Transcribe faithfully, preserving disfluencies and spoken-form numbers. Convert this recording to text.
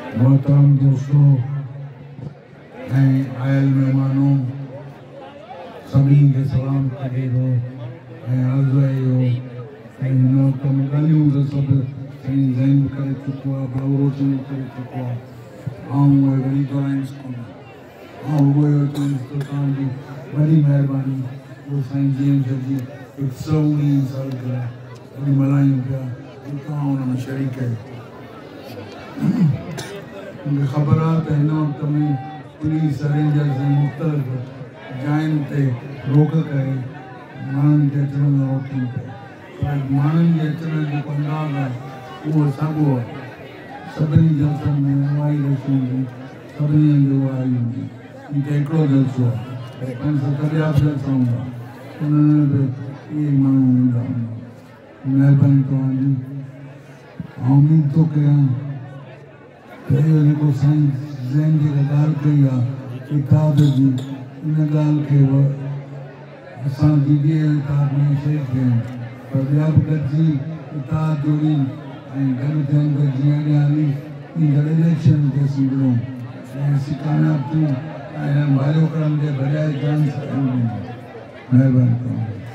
मोहतरम दोस्तों ऐं आयल मेहमानों सभी के सलाम करे थो ऐं अर्ज़ु आहे इहो ऐं हिन वक़्त में ॻाल्हियूं त सभु साईं ज़ैन बि करे चुको आहे भाऊ रोशन बि करे चुको आहे ऐं उहे वरी दोहराईंदुसि कोन ऐं उहो इहो चवंदुसि त तव्हांजी वॾी महिरबानी उहो साईं जीअं जी हिकु सौ उणिवीह साल थिया वॾी मल्हायूं पिया तव्हां हुन में शरीक आहियो। मूंखे ख़बर आहे त हिन वक़्त में पुलिस रेंजर्स ऐं मुख़्तलिफ़ जायुनि ते रोक करे माण्हुनि जे अचण में रोकनि पिया पर माण्हुनि जे अचण जो अंदाज़ आहे उहो साॻियो आहे। सभिनी जलसनि में उहा ई रश हूंदी सभिनी हंधि उहा ई हूंदी हिते हिकिड़ो जलसो आहे पंज सत ॿिया बि जलसा हूंदा उन्हनि में बि इहे माण्हू हूंदा हूंदा। महिरबानी तव्हांजी ऐं उमेद थो कयां त इहो जेको साईं ज़ैन जेका ॻाल्हि कई आहे किताब जी इन ॻाल्हि खे असां दीदीअ जे किताब में शेयर कयूं पर ॿिया बि गॾिजी किताब जोड़ी ऐं गॾु थियनि त जीअं अॻियां हली ईंदड़ इलेक्शन खे संभलियूं ऐं असीं कामयाबु थियूं ऐं हिननि भाइयोकड़नि जे भॼाए जान महिरबानी कयूं।